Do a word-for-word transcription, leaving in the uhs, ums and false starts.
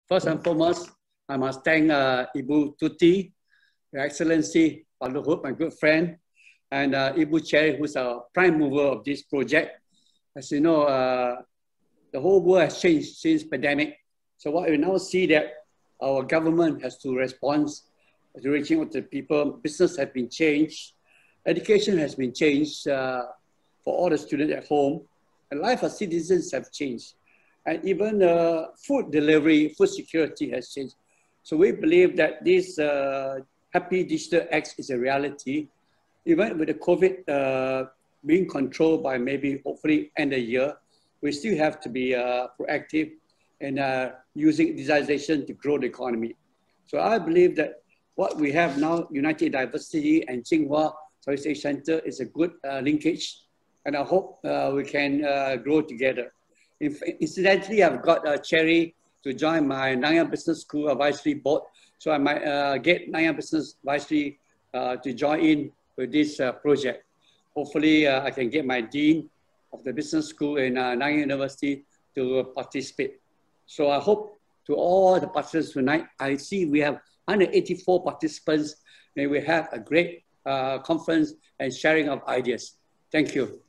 First and foremost, I must thank uh, Ibu Tuti, Your Excellency Pak Luhut, my good friend, and uh, Ibu Cherry, who's a prime mover of this project. As you know, uh, the whole world has changed since pandemic. So what we now see that our government has to respond to reaching out to people. Business has been changed. Education has been changed uh, for all the students at home. And life of citizens have changed. And even uh, food delivery, food security has changed. So we believe that this uh, Happy Digital X is a reality. Even with the COVID uh, being controlled by maybe hopefully end of the year, we still have to be uh, proactive in uh, using digitization to grow the economy. So I believe that what we have now, United Diversity and Tsinghua Southeast Asia Center, is a good uh, linkage. And I hope uh, we can uh, grow together. If, incidentally, I've got uh, Cherry to join my Nanyang Business School Advisory Board. So I might uh, get Nanyang Business Advisory uh, to join in with this uh, project. Hopefully, uh, I can get my Dean of the Business School in uh, Nanyang University to participate. So I hope to all the participants tonight, I see we have one hundred eighty-four participants. May we have a great uh, conference and sharing of ideas. Thank you.